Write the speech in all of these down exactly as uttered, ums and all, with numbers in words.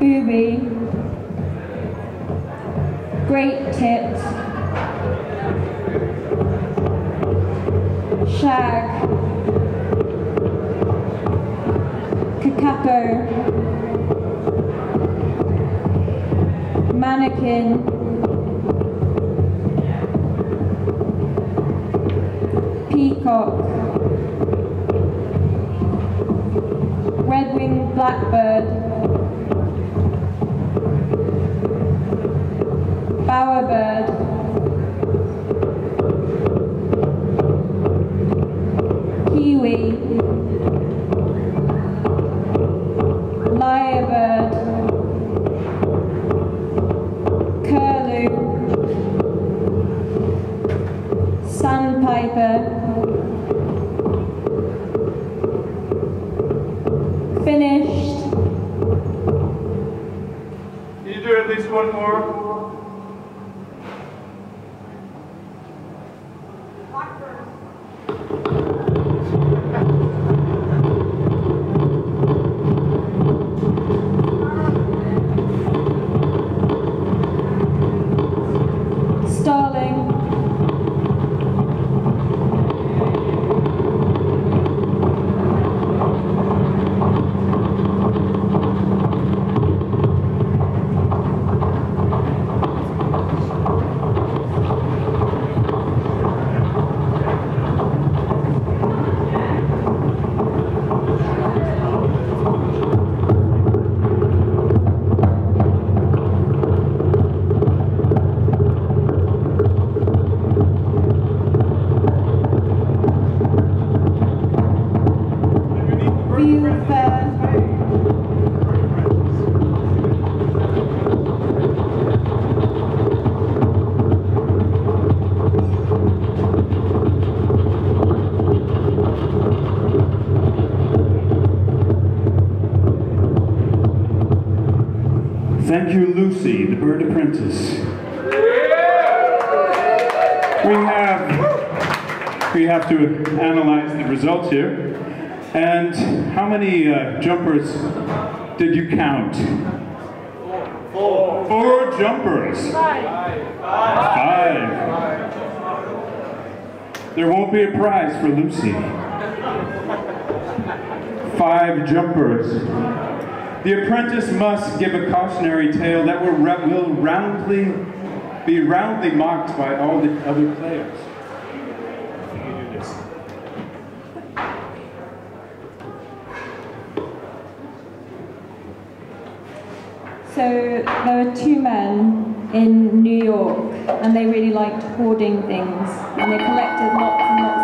Booby, Great Tit, Shag, Kakapo, Mannequin, Peacock, Red-winged Blackbird, Bowerbird, Kiwi, Lyrebird, Curlew, Sandpiper, finished. Can you do at least one more? Starling, Thank you, Lucy, the Bird Apprentice. We have, we have to analyze the results here. And how many uh, jumpers did you count? Four. Four jumpers. Five. Five. There won't be a prize for Lucy. Five jumpers. The apprentice must give a cautionary tale that will, will roundly be roundly mocked by all the other players. You do this. So there were two men in New York, and they really liked hoarding things, and they collected lots and lots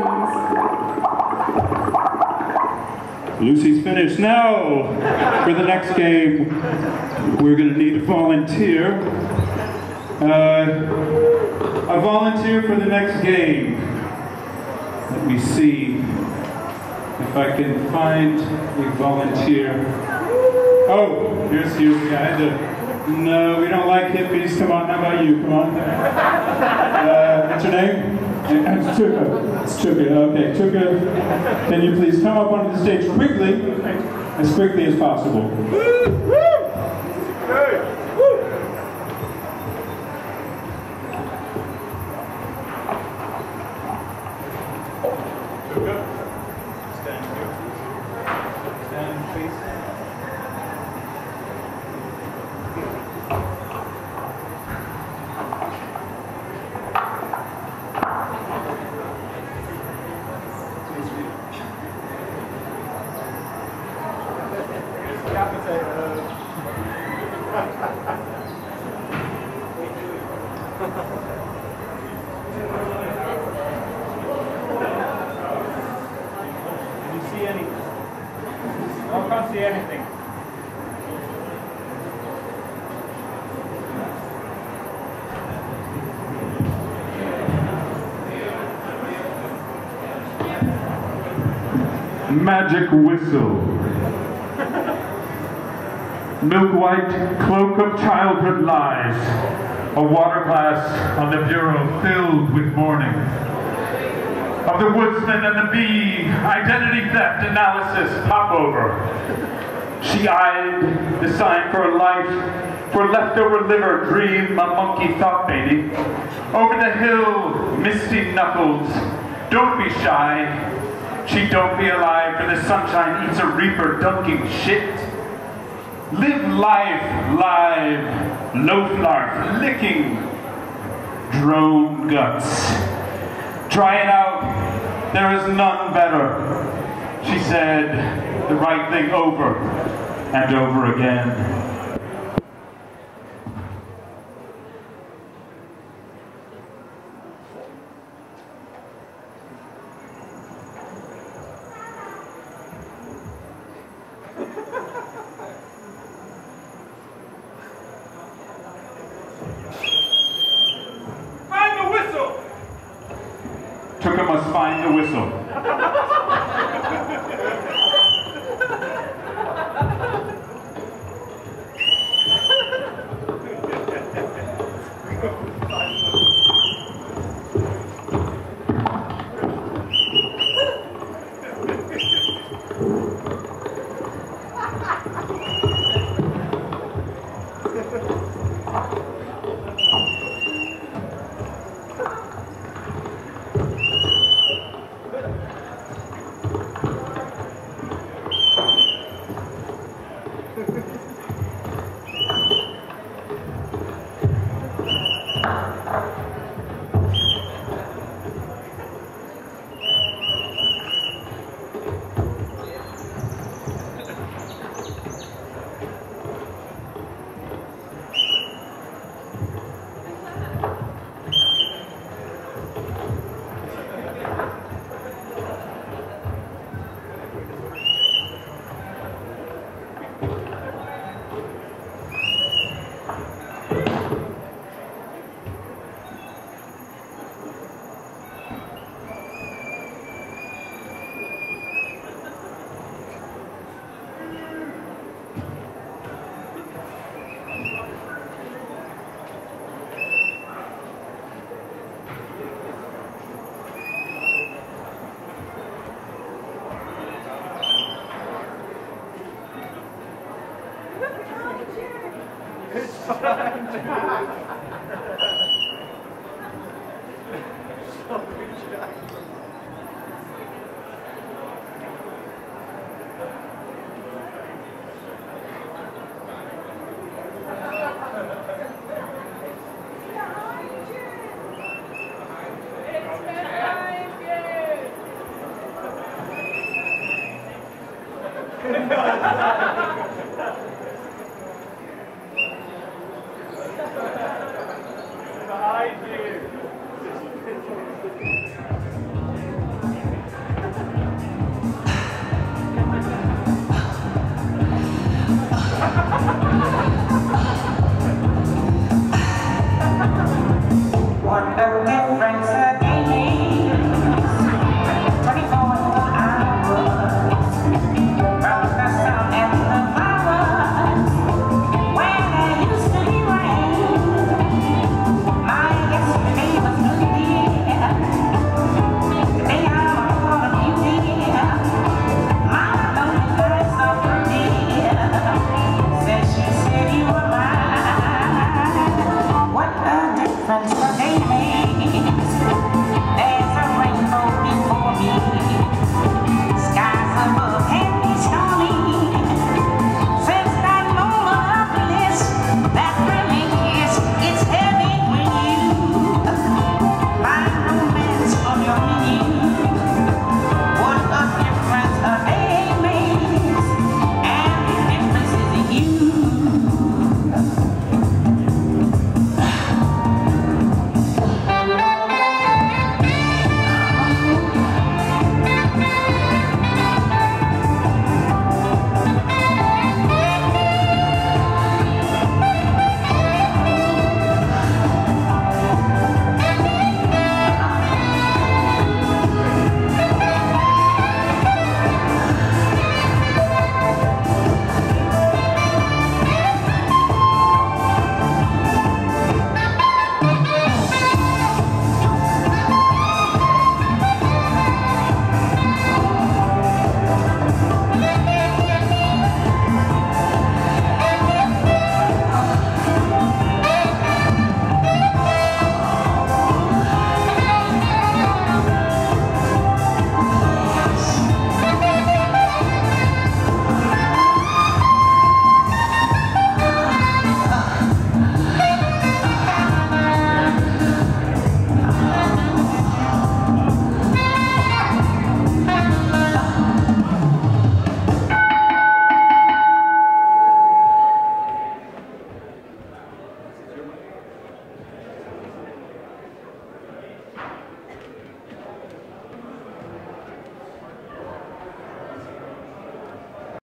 of things. Lucy's finished. Now, for the next game, we're going to need a volunteer. Uh, a volunteer for the next game. Let me see if I can find a volunteer. Oh, here's, here's the guy. The, no, we don't like hippies. Come on, how about you? Come on. Uh, what's your name? It's Chuka. It's Chuka. Okay, Chuka, can you please come up onto the stage quickly, as quickly as possible? Chuka, stand here. Stand, please. Can you see anything? I can't see anything. Magic whistle. Milk white cloak of childhood lies. A water glass on the bureau filled with mourning. Of the woodsman and the bee, identity theft analysis popover. She eyed the sign for a life, for leftover liver, dream, a monkey thought baby. Over the hill, misty knuckles, don't be shy. She don't be alive, for the sunshine eats a reaper dunking shit. Live life live, loaf larf, licking drone guts. Try it out, there is none better. She said the right thing over and over again. Find the whistle! Tucker must find the whistle.